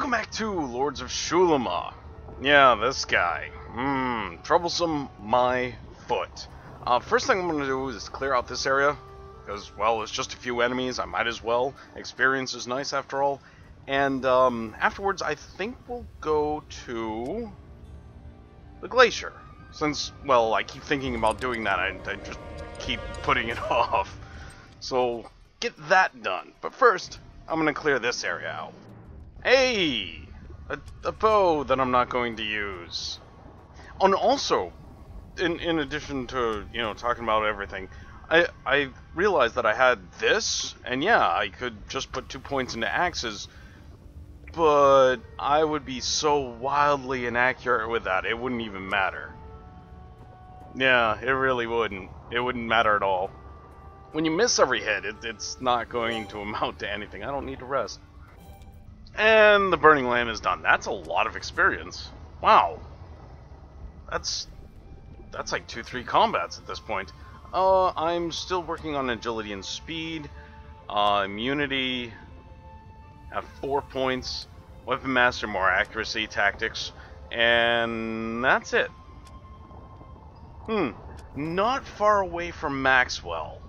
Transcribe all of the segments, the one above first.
Welcome back to Lords of Xulima. Yeah, this guy. Troublesome my foot. First thing I'm going to do is clear out this area, because, well, it's just a few enemies, I might as well. Experience is nice after all. And afterwards, I think we'll go to the Glacier. Since, well, I keep thinking about doing that, I just keep putting it off. So, get that done. But first, I'm going to clear this area out. Hey! A bow that I'm not going to use. Oh, and also, in addition to, you know, talking about everything, I realized that I had this, and yeah, I could just put 2 points into axes, but I would be so wildly inaccurate with that, it wouldn't even matter. Yeah, it really wouldn't. It wouldn't matter at all. When you miss every hit, it's not going to amount to anything. I don't need to rest. And the Burning Lamb is done. That's a lot of experience. Wow. That's like 2-3 combats at this point. I'm still working on agility and speed. Immunity. Have 4 points. Weapon Master, more accuracy, tactics. And that's it. Not far away from Maxwell.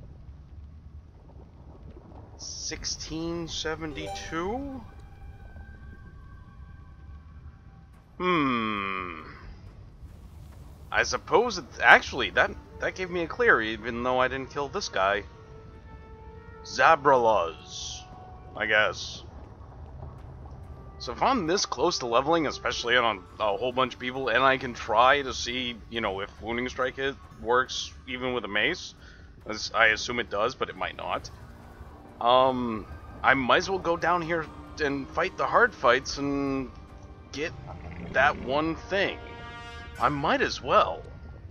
1672? I suppose it's actually that gave me a clear, even though I didn't kill this guy. Zabralaz, I guess. So if I'm this close to leveling, especially on a whole bunch of people, and I can try to see, you know, if Wounding Strike works even with a mace, as I assume it does, but it might not. I might as well go down here and fight the hard fights and get that one thing. I might as well.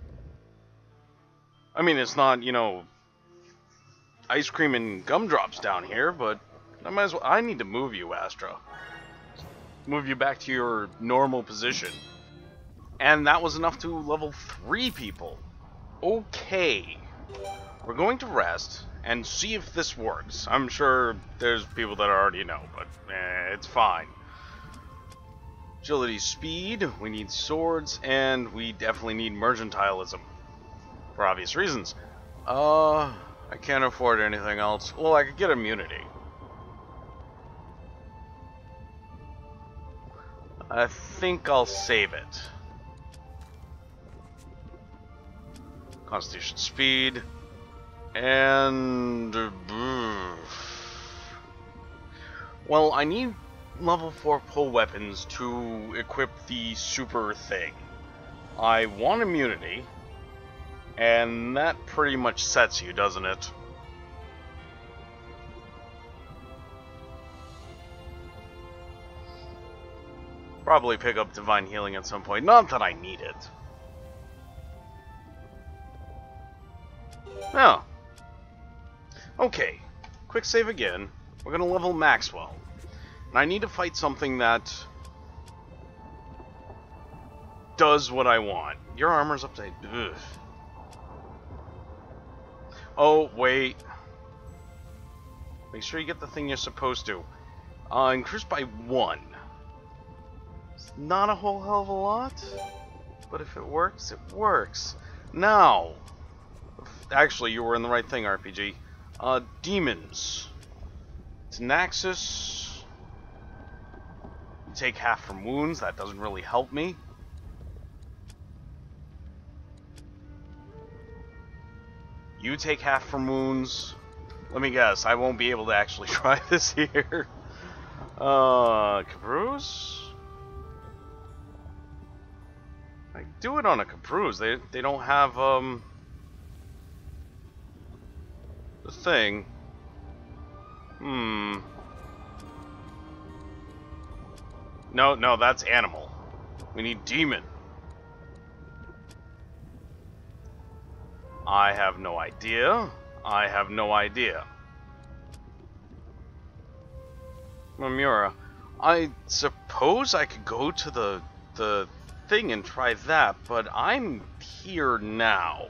I mean, it's not, you know, ice cream and gumdrops down here, but I might as well. I need to move you, Astra. Move you back to your normal position. And that was enough to level 3 people. Okay. We're going to rest and see if this works. I'm sure there's people that already know, but it's fine. Agility, speed, we need swords, and we definitely need mercantilism. For obvious reasons. I can't afford anything else. Well, I could get immunity. I think I'll save it. Constitution, speed, and well, I need level 4 pull weapons to equip the super thing. I want immunity, and that pretty much sets you, doesn't it? Probably pick up Divine Healing at some point. Not that I need it. No. Okay. Quick save again. We're gonna level Maxwell. And I need to fight something that does what I want. Your armor's up to... Ugh. Oh, wait. Make sure you get the thing you're supposed to. Increase by 1. It's not a whole hell of a lot, but if it works, it works. Now, actually, you were in the right thing, RPG. Demons. It's Naxus. You take half from wounds. That doesn't really help me. You take half from wounds. Let me guess, I won't be able to actually try this here. Caprice? I do it on a Caprice. They don't have, the thing. No, that's animal. We need demon. I have no idea. I have no idea. Mamura. I suppose I could go to the thing and try that, but I'm here now.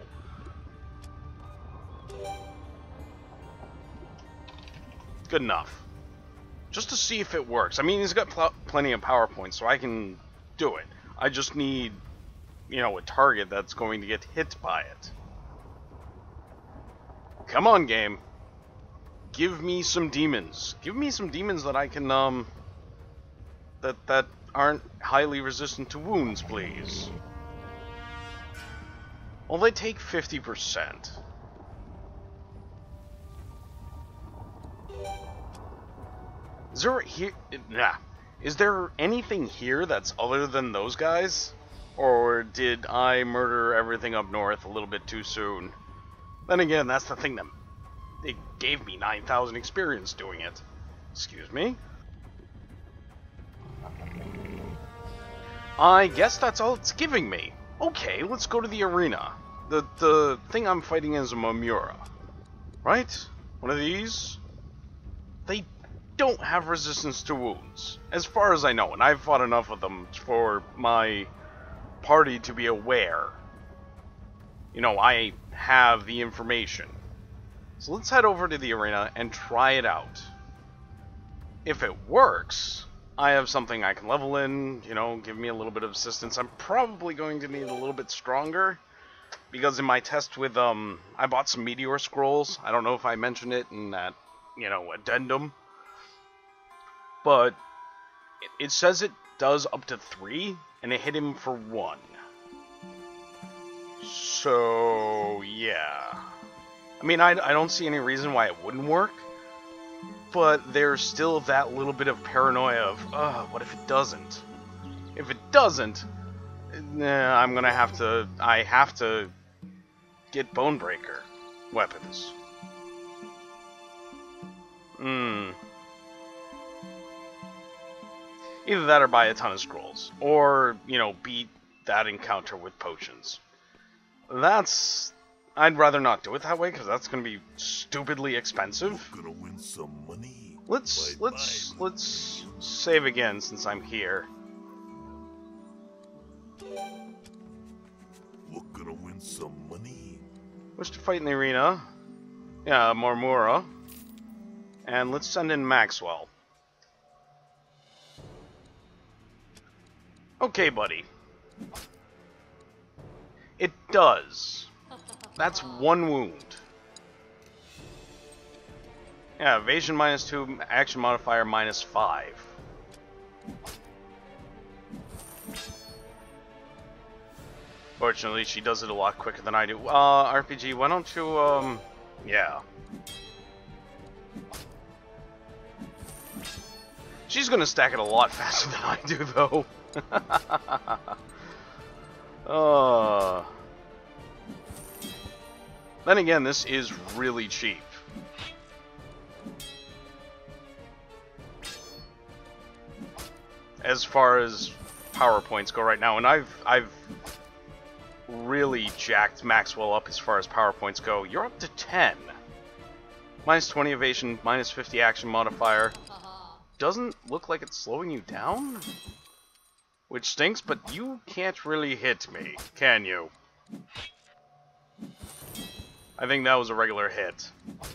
Good enough. just to see if it works. I mean, he's got plenty of power points, so I can do it. I just need, you know, a target that's going to get hit by it. Come on, game. Give me some demons. Give me some demons that I can, that aren't highly resistant to wounds, please. Well, they take 50%. Is there here? Nah. Is there anything here that's other than those guys? Or did I murder everything up north a little bit too soon? Then again, that's the thing that it gave me 9,000 experience doing it. Excuse me? I guess that's all it's giving me. Okay, let's go to the arena. The thing I'm fighting is a Mamura. Right? One of these? They don't have resistance to wounds, as far as I know, and I've fought enough of them for my party to be aware. You know, I have the information. So let's head over to the arena and try it out. If it works, I have something I can level in, you know, give me a little bit of assistance. I'm probably going to need a little bit stronger, because in my test with, I bought some meteor scrolls. I don't know if I mentioned it in that, you know, addendum. But it says it does up to 3, and it hit him for 1. So, yeah. I mean, I don't see any reason why it wouldn't work, but there's still that little bit of paranoia of, what if it doesn't? If it doesn't, I'm gonna have to, I have to get Bonebreaker weapons. Either that or buy a ton of scrolls. Or, you know, beat that encounter with potions. I'd rather not do it that way, because that's going to be stupidly expensive. Gonna win some money. Let's save again since I'm here. We're gonna win some money. Wish to fight in the arena. Yeah, Marmora. And let's send in Maxwell. Okay, buddy. It does. That's 1 wound. Yeah, evasion -2, action modifier -5. Fortunately, she does it a lot quicker than I do. RPG, why don't you, yeah. She's gonna stack it a lot faster than I do, though. Then again, this is really cheap. As far as power points go right now, and I've really jacked Maxwell up as far as power points go. You're up to 10. -20 evasion, -50 action modifier. Doesn't look like it's slowing you down? Which stinks, but you can't really hit me, can you? I think that was a regular hit.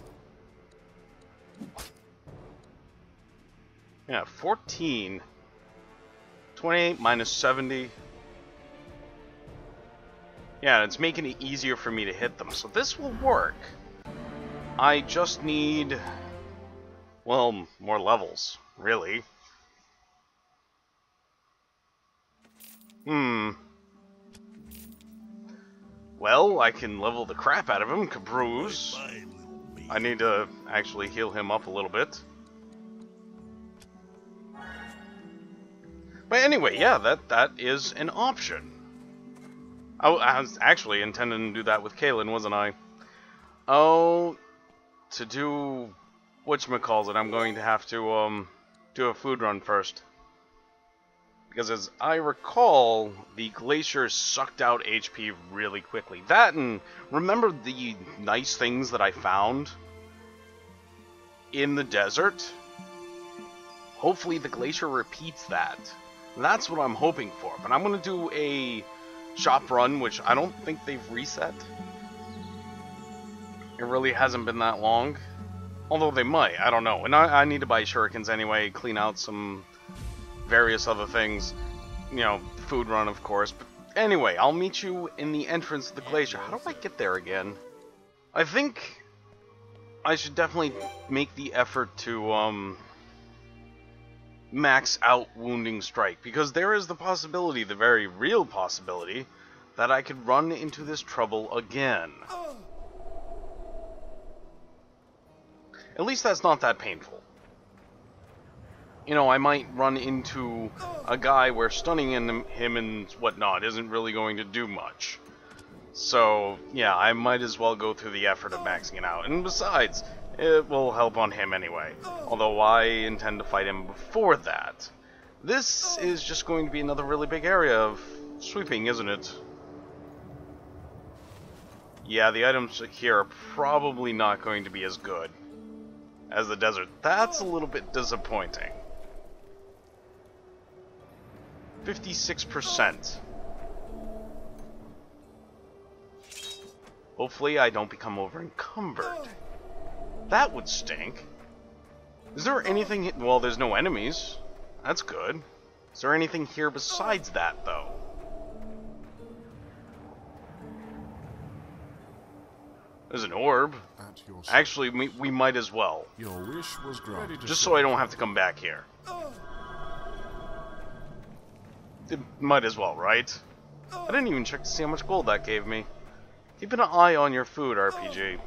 Yeah, 14. 28 -70. Yeah, it's making it easier for me to hit them, so this will work. I just need, well, more levels, really. Well, I can level the crap out of him, Cabruz. I need to actually heal him up a little bit. But anyway, yeah, that is an option. I was actually intending to do that with Kaylin, wasn't I? Oh, to do whatchamacallit, I'm going to have to do a food run first. Because as I recall, the Glacier sucked out HP really quickly. That, and remember the nice things that I found in the desert? Hopefully the Glacier repeats that. That's what I'm hoping for. But I'm going to do a shop run, which I don't think they've reset. It really hasn't been that long. Although they might, I don't know. And I need to buy shurikens anyway, clean out some various other things. You know, food run, of course. But anyway, I'll meet you in the entrance of the glacier. How do I get there again? I think I should definitely make the effort to, max out Wounding Strike, because there is the possibility, the very real possibility, that I could run into this trouble again. At least that's not that painful. You know, I might run into a guy where stunning him and whatnot isn't really going to do much. So, yeah, I might as well go through the effort of maxing it out. And besides, it will help on him anyway. Although I intend to fight him before that. This is just going to be another really big area of sweeping, isn't it? Yeah, the items here are probably not going to be as good as the desert. That's a little bit disappointing. 56%. Hopefully I don't become over-encumbered. That would stink. Is there anything... Well, there's no enemies. That's good. Is there anything here besides that, though? There's an orb. Actually, we might as well. Your wish was granted. Just so I don't have to come back here. It might as well, right? I didn't even check to see how much gold that gave me. Keep an eye on your food, RPG.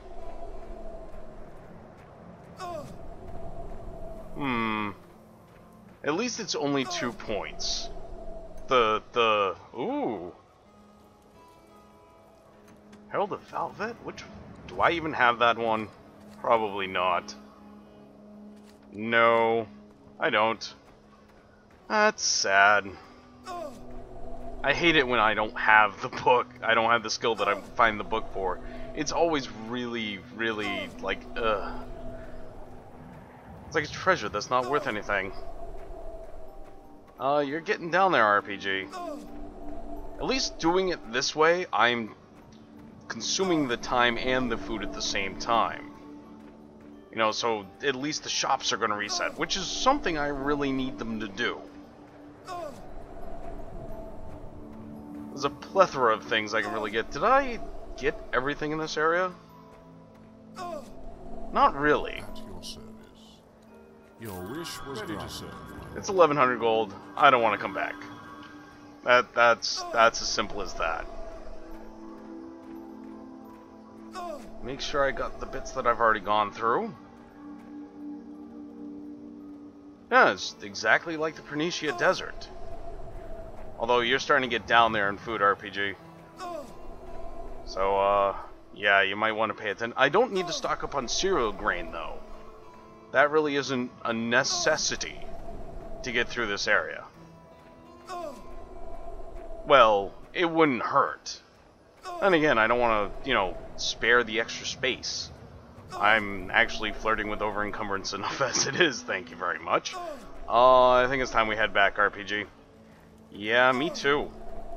At least it's only 2 points. Ooh. Herald of Velvet? Which... Do I even have that one? Probably not. No, I don't. That's sad. I hate it when I don't have the book. I don't have the skill that I find the book for. It's always really, really, like, ugh. It's like a treasure that's not worth anything. You're getting down there, RPG. At least doing it this way, I'm consuming the time and the food at the same time. You know, so at least the shops are going to reset, which is something I really need them to do. There's a plethora of things I can really get. Did I get everything in this area? Not really. At your service. Your wish was ready to serve. It's 1100 gold. I don't want to come back. That's as simple as that. Make sure I got the bits that I've already gone through. Yeah, it's exactly like the Pernicia Desert. Although you're starting to get down there in food, RPG. So, yeah, you might want to pay attention. I don't need to stock up on cereal grain, though. That really isn't a necessity to get through this area. Well, it wouldn't hurt. And again, I don't want to, you know, spare the extra space. I'm actually flirting with over-encumbrance enough as it is, thank you very much. I think it's time we head back, RPG. Yeah, me too.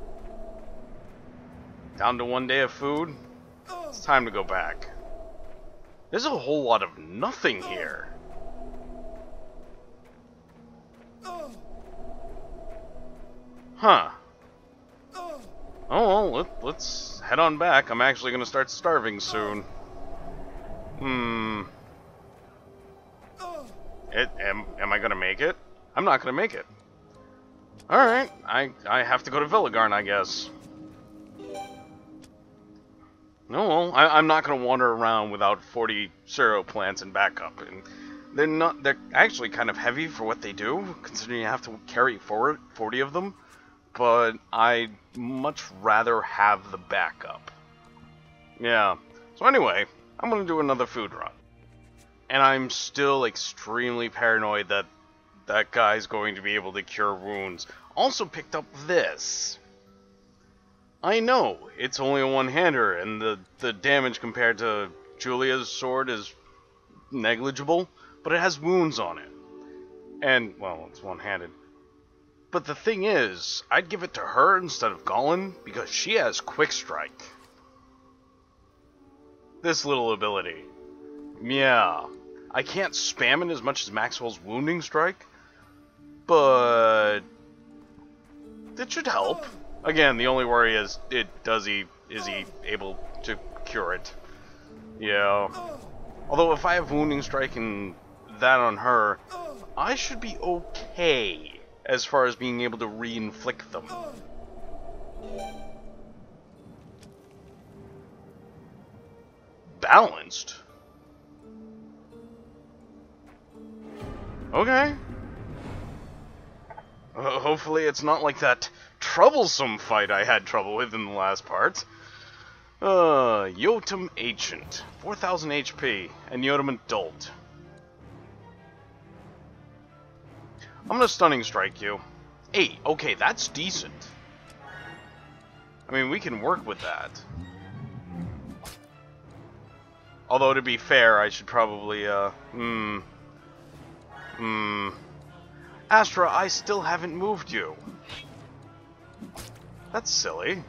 Down to 1 day of food. It's time to go back. There's a whole lot of nothing here. Huh. Oh, well, let's head on back. I'm actually going to start starving soon. Am I going to make it? I'm not going to make it. Alright, I have to go to Villagarn, I guess. No, well, I'm not going to wander around without 40 cereal plants and backup. And they're actually kind of heavy for what they do, considering you have to carry forward 40 of them. But I'd much rather have the backup. Yeah. So anyway, I'm going to do another food run. And I'm still extremely paranoid that that guy's going to be able to cure wounds. Also picked up this. I know, it's only a one-hander, and the damage compared to Julia's sword is negligible, but it has wounds on it. And, well, it's one-handed. But the thing is, I'd give it to her instead of Gollin, because she has Quick Strike. This little ability. Yeah. I can't spam it as much as Maxwell's Wounding Strike, but it should help. Again, the only worry is, is he able to cure it? Yeah. Although if I have Wounding Strike and that on her, I should be okay as far as being able to re-inflict them. Balanced? Okay. Hopefully it's not like that troublesome fight I had trouble with in the last part. Yotum Ancient, 4000 HP, and Yotum Adult. I'm gonna Stunning Strike you. 8, okay, that's decent. I mean, we can work with that. Although, to be fair, I should probably, Astra, I still haven't moved you. That's silly.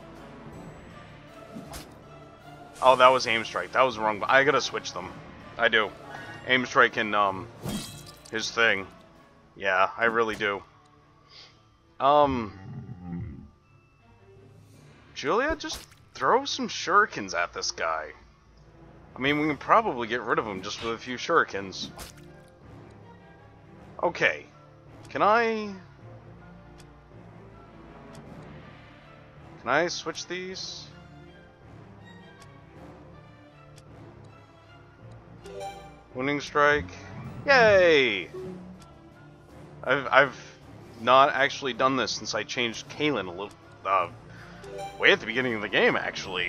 Oh, that was Aim Strike. That was wrong. I gotta switch them. I do. Aim Strike and, his thing. Yeah, I really do. Julia, just throw some shurikens at this guy. I mean, we can probably get rid of him just with a few shurikens. Okay. Can I switch these? Wounding Strike. Yay! I've not actually done this since I changed Kalen a little, way at the beginning of the game, actually.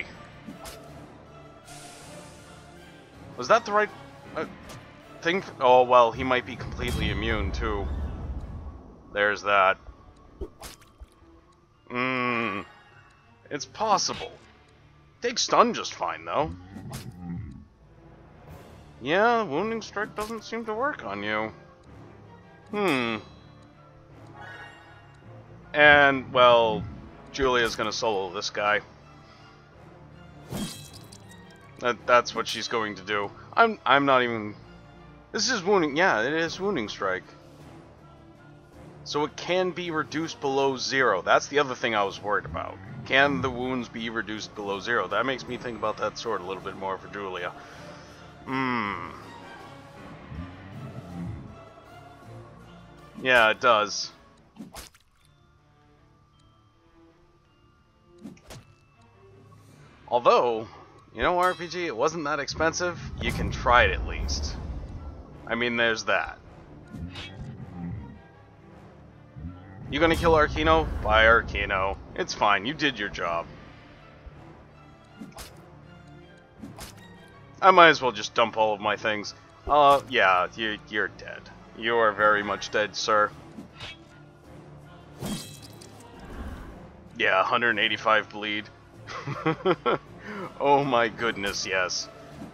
Was that the right thing? Oh, well, he might be completely immune, too. There's that. It's possible. Takes stun just fine, though. Yeah, Wounding Strike doesn't seem to work on you. And, well, Julia's gonna solo this guy. That's what she's going to do. I'm not even... This is wounding... Yeah, it is Wounding Strike. So it can be reduced below 0. That's the other thing I was worried about. Can the wounds be reduced below 0? That makes me think about that sword a little bit more for Julia. Yeah, it does. Although, you know, RPG, it wasn't that expensive. You can try it at least. I mean, there's that. You gonna kill Arcano? Bye, Arcano. It's fine, you did your job. I might as well just dump all of my things. Yeah, you're dead. You are very much dead, sir. Yeah, 185 bleed. Oh my goodness, yes.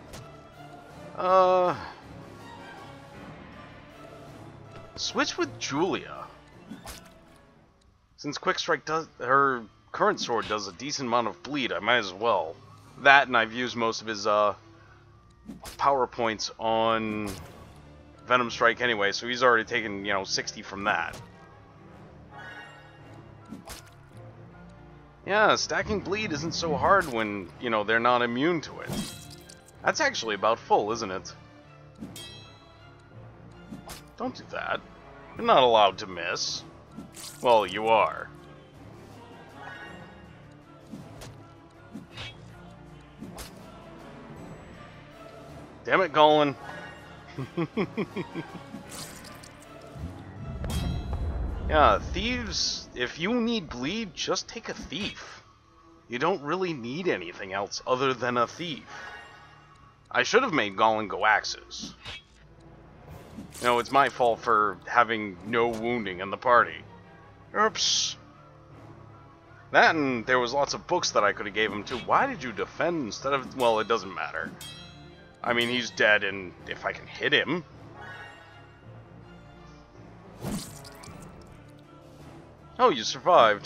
Switch with Julia. Since Quick Strike does, her current sword does a decent amount of bleed, I might as well. That, and I've used most of his, power points on Venom Strike anyway, so he's already taken, you know, 60 from that. Yeah, stacking bleed isn't so hard when, you know, they're not immune to it. That's actually about full, isn't it? Don't do that. You're not allowed to miss. Well, you are. Damn it, Golan. Yeah, thieves, if you need bleed, just take a thief. You don't really need anything else other than a thief. I should have made Golan go axes. You know, it's my fault for having no wounding in the party. Oops. That, and there was lots of books that I could have gave him too. Why did you defend instead of... Well, it doesn't matter. I mean, he's dead, and if I can hit him... Oh, you survived.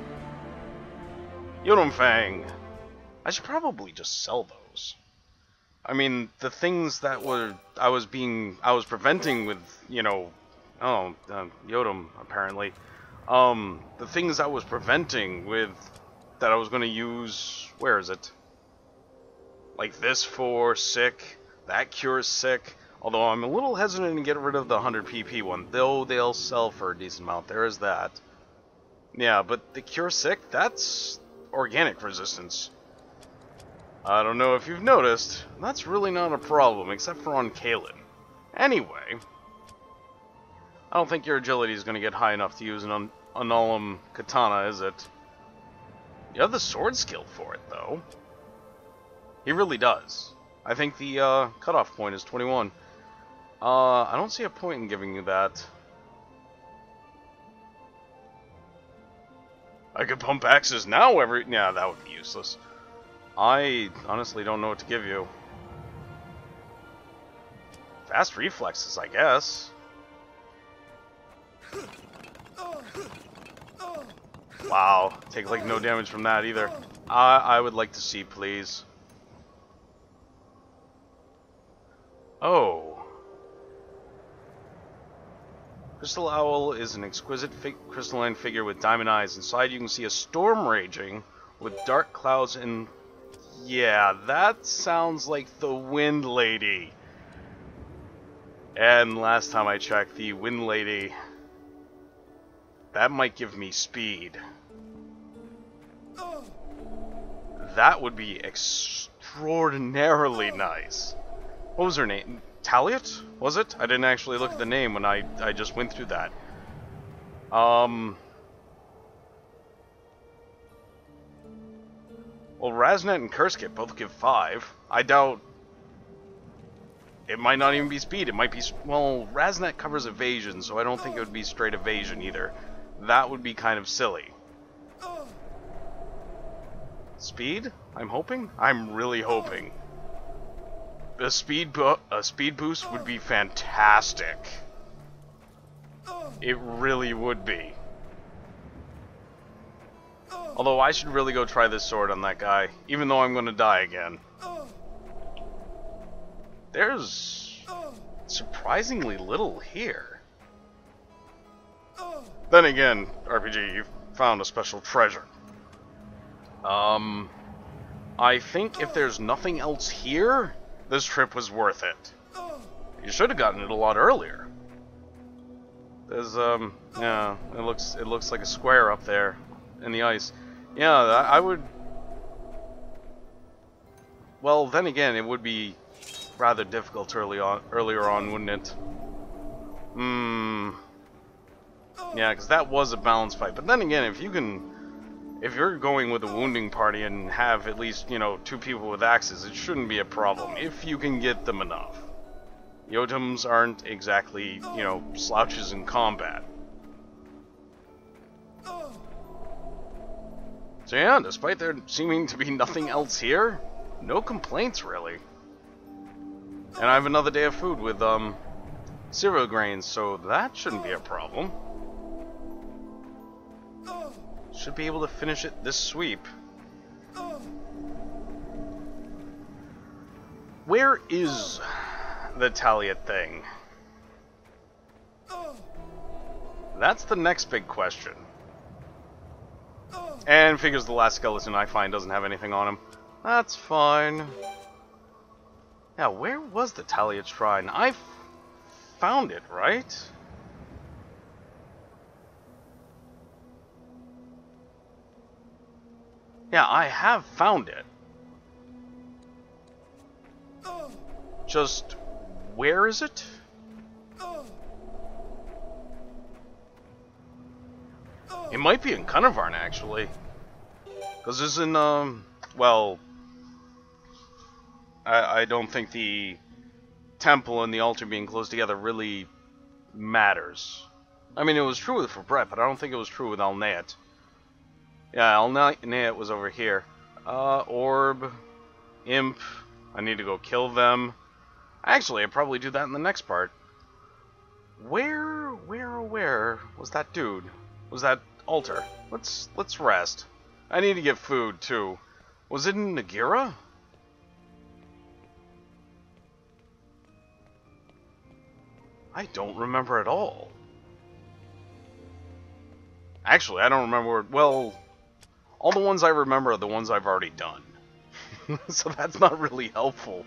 Yodom Fang. I should probably just sell those. I mean, the things that I was preventing with, you know, Yodam, apparently. The things I was preventing with, that I was going to use, where is it? Like this for sick, that cures sick. Although I'm a little hesitant to get rid of the 100 PP one, though they'll sell for a decent amount. There is that. Yeah, but the cure sick, that's organic resistance. I don't know if you've noticed, that's really not a problem, except for on Kalen. Anyway, I don't think your agility is going to get high enough to use an Unalum Katana, is it? You have the sword skill for it, though. He really does. I think the cutoff point is 21. I don't see a point in giving you that. I could pump axes now Yeah, that would be useless. I honestly don't know what to give you. Fast reflexes, I guess. Wow, take like no damage from that either. I would like to see, please. Oh. Crystal Owl is an exquisite crystalline figure with diamond eyes. Inside you can see a storm raging with dark clouds and... Yeah, that sounds like the Wind Lady. And last time I checked, the Wind Lady... That might give me speed. That would be extraordinarily nice. What was her name? Taliot? Was it? I didn't actually look at the name when I just went through that. Well, Raznet and Cursekit both give 5. I doubt... It might not even be speed. It might be... Well, Raznet covers evasion, so I don't think it would be straight evasion either. That would be kind of silly. Speed? I'm hoping? I'm really hoping. A speed boost would be fantastic. It really would be. Although I should really go try this sword on that guy, even though I'm going to die again. There's surprisingly little here. Then again, RPG, you've found a special treasure. I think if there's nothing else here, this trip was worth it. You should have gotten it a lot earlier. There's, yeah, it looks like a square up there in the ice. Yeah, I would... Well, then again, it would be rather difficult earlier on, wouldn't it? Yeah, because that was a balanced fight. But then again, if you're going with a wounding party and have at least, you know, 2 people with axes, it shouldn't be a problem, if you can get them enough. Yotams aren't exactly, you know, slouches in combat. So yeah, despite there seeming to be nothing else here, no complaints really. And I have another day of food with, cereal grains, so that shouldn't be a problem. Should be able to finish it this sweep. Where is the Taliot thing? That's the next big question. And figures the last skeleton I find doesn't have anything on him. That's fine. Yeah, where was the Taliot Shrine? I found it, right? Yeah, I have found it. Just, where is it? It might be in Cunnavarn, actually. Because it's in, well... I don't think the temple and the altar being close together really matters. I mean, it was true with Fabret, but I don't think it was true with Alneat. Yeah, Alneat was over here. Orb, Imp, I need to go kill them. Actually, I'd probably do that in the next part. Where was that dude? Was that altar? Let's rest. I need to get food, too. Was it in Nagira? I don't remember at all. Actually, I don't remember... Well, all the ones I remember are the ones I've already done. So that's not really helpful.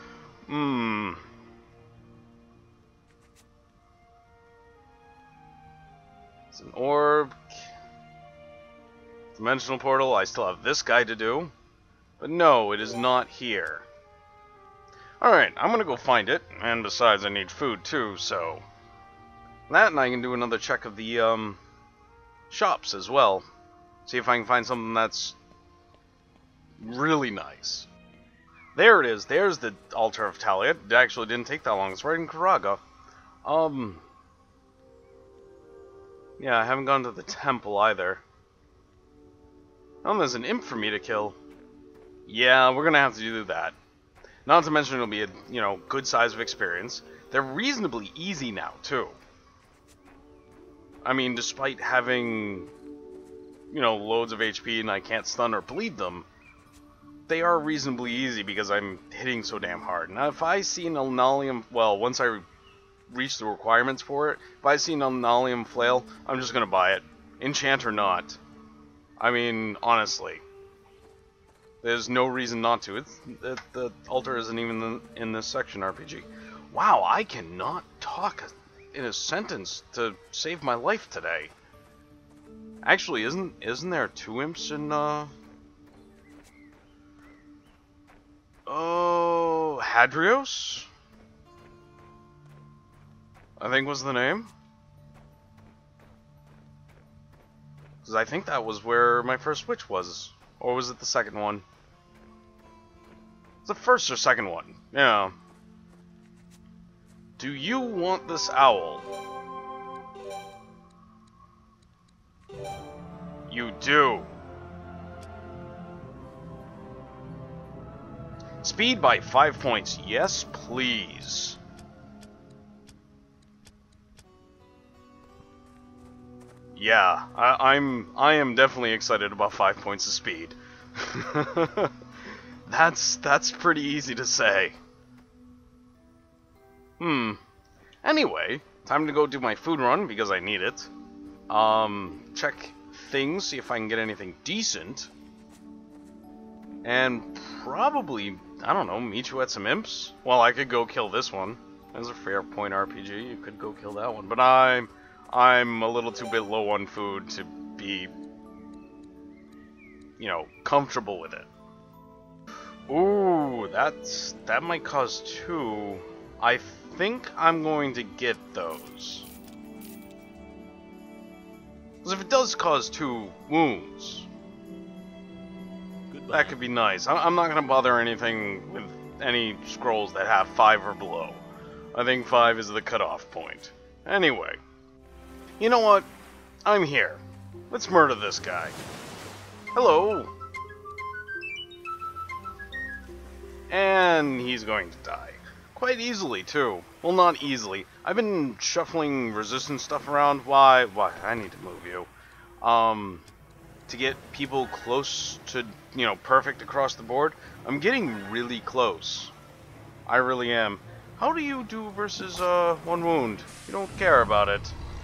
It's an orb. Dimensional portal. I still have this guy to do. But no, it is not here. Alright, I'm gonna go find it. And besides, I need food too, so... That, and I can do another check of the, shops as well. See if I can find something that's really nice. There it is. There's the Altar of Talia. It actually didn't take that long. It's right in Karaga. Yeah, I haven't gone to the temple either. Oh, there's an imp for me to kill. Yeah, we're gonna have to do that. Not to mention it'll be a, you know, good size of experience. They're reasonably easy now, too. I mean, despite having, you know, loads of HP and I can't stun or bleed them, they are reasonably easy because I'm hitting so damn hard. Now, if I see an Alnalium, well, once I reach the requirements for it, if I see an Alnalium Flail, I'm just gonna buy it. Enchant or not. I mean, honestly. There's no reason not to. The altar isn't even in this section RPG. Wow, I cannot talk in a sentence to save my life today. Actually, isn't there 2 imps in oh, Hadrios? I think was the name. Because I think that was where my first witch was. Or was it the second one? It's the first or second one. Yeah. Do you want this owl? You do. Speed by 5 points. Yes, please. Yeah, I am definitely excited about 5 points of speed. That's pretty easy to say. Anyway, time to go do my food run because I need it. Check things, see if I can get anything decent. And probably, I don't know, meet you at some imps? Well, I could go kill this one. That's a fair point RPG, you could go kill that one. But I'm a little too bit low on food to be, you know, comfortable with it. Ooh, that might cause 2. I think I'm going to get those. Because if it does cause 2 wounds, Goodbye. that could be nice. I'm not going to bother anything with any scrolls that have 5 or below. I think 5 is the cutoff point. Anyway. You know what? I'm here. Let's murder this guy. Hello. And he's going to die. Quite easily, too. Well, not easily. I've been shuffling resistance stuff around. Why? I need to move you. To get people close to, you know, perfect across the board. I'm getting really close. I really am. How do you do versus, 1 wound? You don't care about it.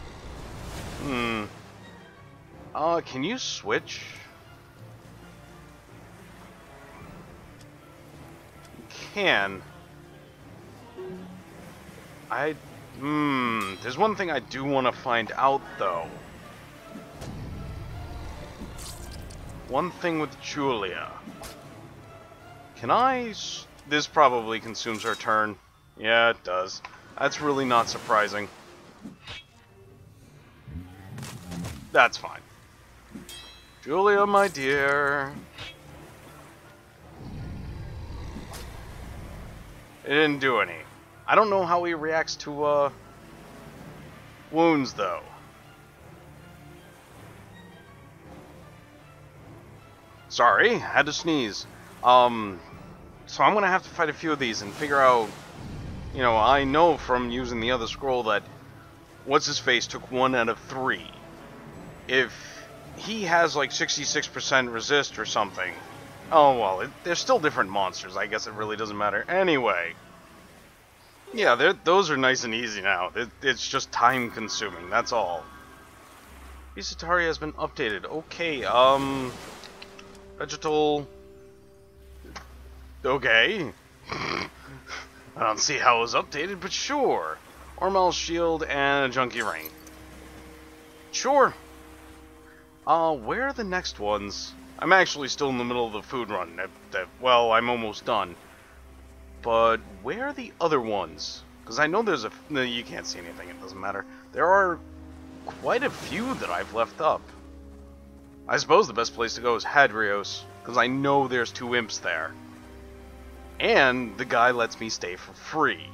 Can you switch? You can. There's one thing I do want to find out, though. One thing with Julia. Can I... This probably consumes her turn. Yeah, it does. That's really not surprising. That's fine. Julia, my dear. It didn't do any. I don't know how he reacts to, wounds, though. Sorry, had to sneeze. So I'm gonna have to fight a few of these and figure out... You know, I know from using the other scroll that... What's-his-face took 1 out of 3. If he has like 66% resist or something, oh well, they're still different monsters. I guess it really doesn't matter. Anyway, Yeah, those are nice and easy now. It's just time consuming, that's all. Isatari has been updated. Okay, vegetal. Okay. I don't see how it was updated, but sure. Ormel's shield and a junkie ring. Sure. Where are the next ones? I'm actually still in the middle of the food run. Well, I'm almost done. But where are the other ones? Because I know there's a... No, you can't see anything, it doesn't matter. There are quite a few that I've left up. I suppose the best place to go is Hadrios, because I know there's 2 imps there. And the guy lets me stay for free.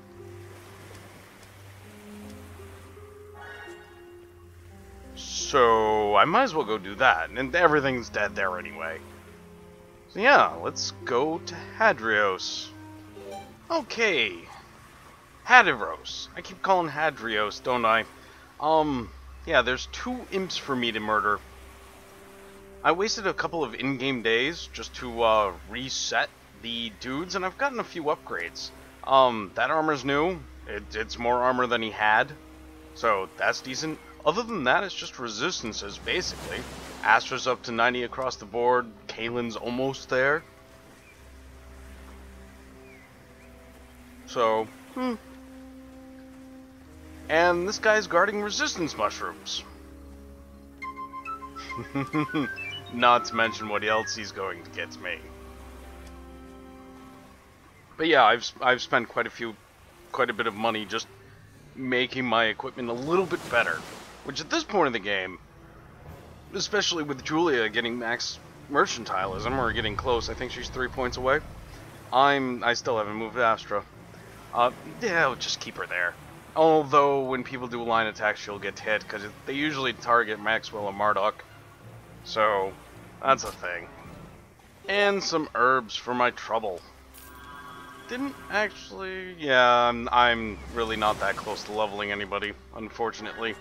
So I might as well go do that, and everything's dead there anyway. So yeah, let's go to Hadrios. Okay. Hadrios. I keep calling Hadrios, don't I? Yeah, there's 2 imps for me to murder. I wasted a couple of in-game days just to reset the dudes, and I've gotten a few upgrades. That armor's new. It's more armor than he had, so that's decent. Other than that, it's just resistances, basically. Astra's up to 90 across the board. Kalen's almost there. So, And this guy's guarding resistance mushrooms. Not to mention what else he's going to get me. But yeah, I've spent quite a bit of money just making my equipment a little bit better. Which at this point in the game, especially with Julia getting max mercantilism, or getting close, I think she's 3 points away. I still haven't moved Astra. Yeah, I'll just keep her there. Although, when people do line attacks, she'll get hit, because they usually target Maxwell and Marduk. So, that's a thing. And some herbs for my trouble. Didn't actually... Yeah, I'm really not that close to leveling anybody, unfortunately.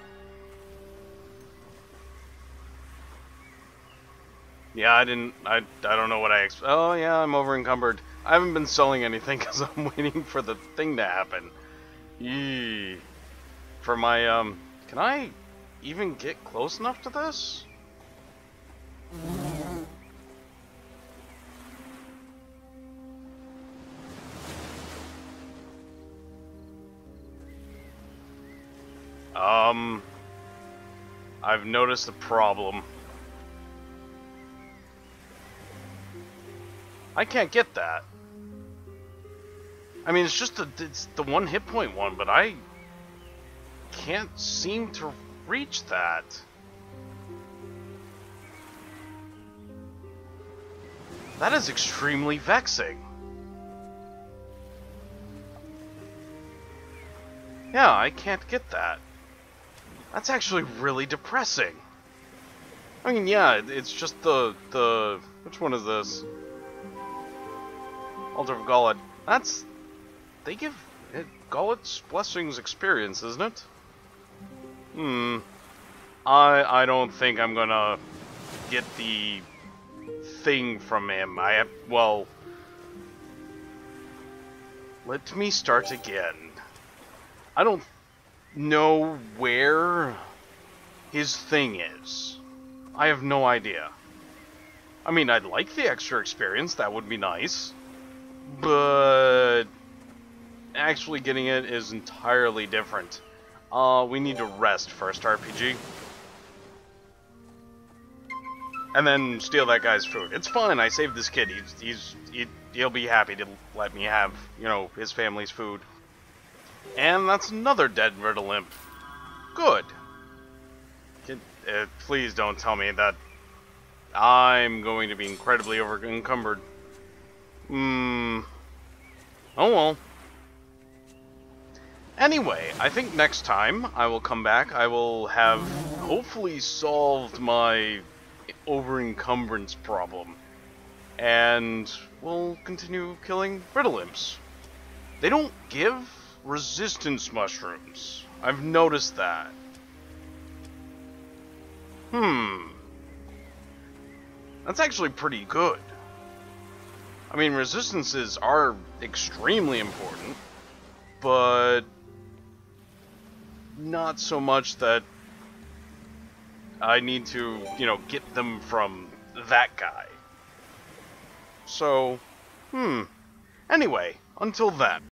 Yeah, I don't know what I oh yeah, I'm over encumbered. I haven't been selling anything because I'm waiting for the thing to happen. Yee. For my, can I even get close enough to this? I've noticed a problem. I can't get that. I mean, it's the 1 hit point one, but I can't seem to reach that. That is extremely vexing. Yeah, I can't get that. That's actually really depressing. I mean, yeah, it's just the which one is this? Altar of Gaulet. They give it Gaulet's Blessings experience, isn't it? I don't think I'm gonna get the thing from him. Well, let me start again. I don't know where his thing is. I have no idea. I mean, I'd like the extra experience, that would be nice. But actually getting it is entirely different. We need to rest first, RPG. And then steal that guy's food. It's fine, I saved this kid. He'll be happy to let me have, you know, his family's food. And that's another dead riddle imp. Good. Please don't tell me that I'm going to be incredibly over-encumbered. Oh well. Anyway, I think next time I will come back, I will have hopefully solved my over-encumbrance problem. And we'll continue killing riddle imps. They don't give resistance mushrooms. I've noticed that. That's actually pretty good. I mean, resistances are extremely important. but not so much that I need to, you know, get them from that guy. So, anyway, until then.